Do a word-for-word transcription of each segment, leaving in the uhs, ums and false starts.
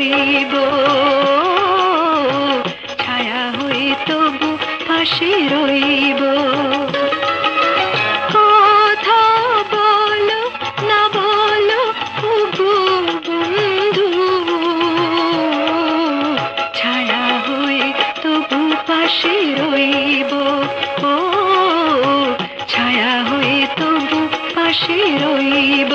রইব, ছায়া হয়ে তবু পাশে রইব। কথা বলো না বলো ওগো বন্ধু, ছায়া হয়ে তবু পাশে রইব, ও ছায়া হয়ে তবু পাশে রইব।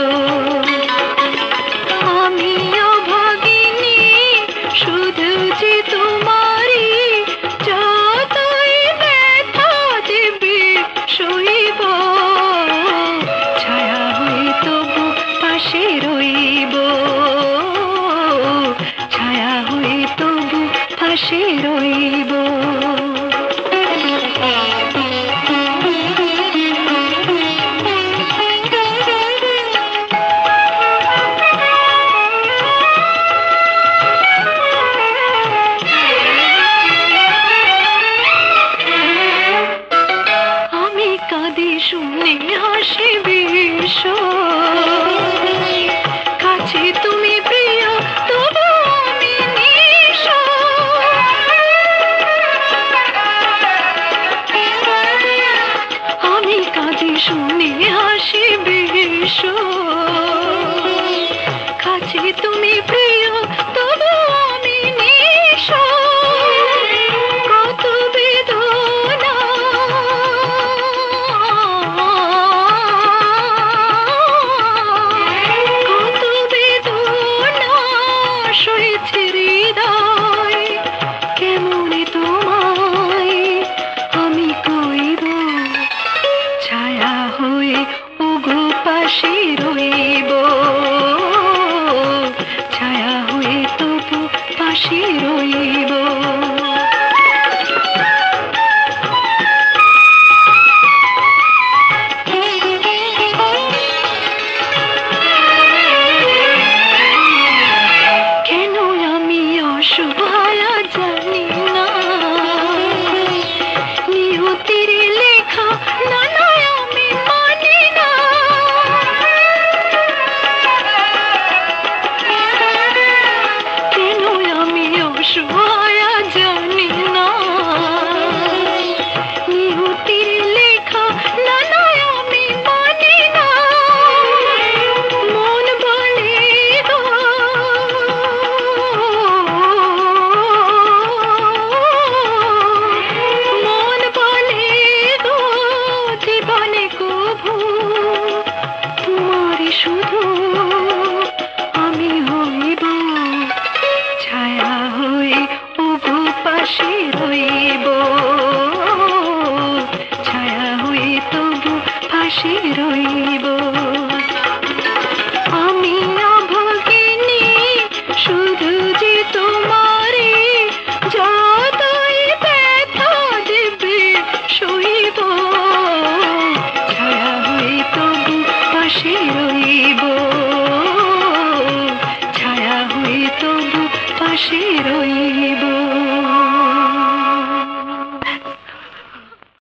আমিও ভাগিনি শুধু যে তোমারই, যতই ব্যথা দেবে সইব, ছায়া হয়ে তবু পাশে রইব, ছায়া হয়ে তবু পাশে রইব। শুনে হাসি বিশ্ব, কাছে তুমি প্রিয় তবু আমি নিঃস্ব। আমি কাঁদি শুনে হাসি বিশ্ব, কাছে তুমি প্রিয় তবু আমি নিঃস্ব। কত বেদনা পাশে রইব, ছায়া হয়ে তবু পাশে রইব। কেন আমি অসহায় জানি না, নিয়তির লেখা না আমি মানি না। অসহায় জানি না, নিয়তির লেখা না আমি মানি না। মন বলে গো, মন বলে গো জীবনে কভু তোমারই শুধু আমি হইব, ছায়া হয়ে ওগো পাশে রইব, ছায়া হয়ে তবু পাশে রইব। আমি অভাগিনী শুধু যে তোমারই, যতই ব্যথা দেবে সইব, ছায়া হয়ে তবু পাশে রইব, ছায়া হয়ে তবু পাশে রইব।